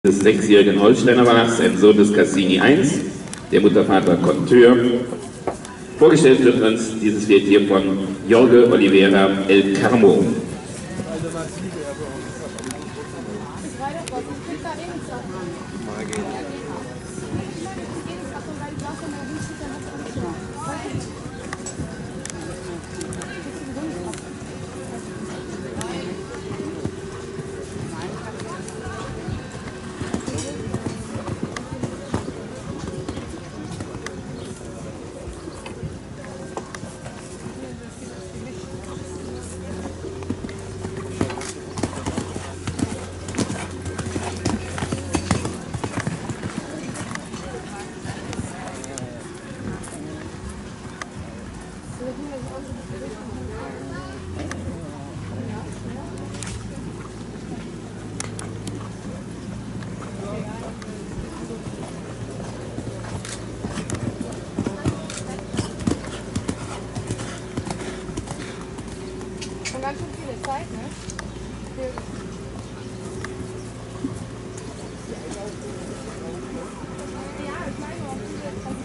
Des 6-jährigen Holsteiner Bachs, ein Sohn des Cassini I, der Muttervater Konteur. Vorgestellt wird uns dieses Pferd hier von Jorge Oliveira El Carmo. Schon ganz schön viele Zeit, ne? Ja, ich meine auch diese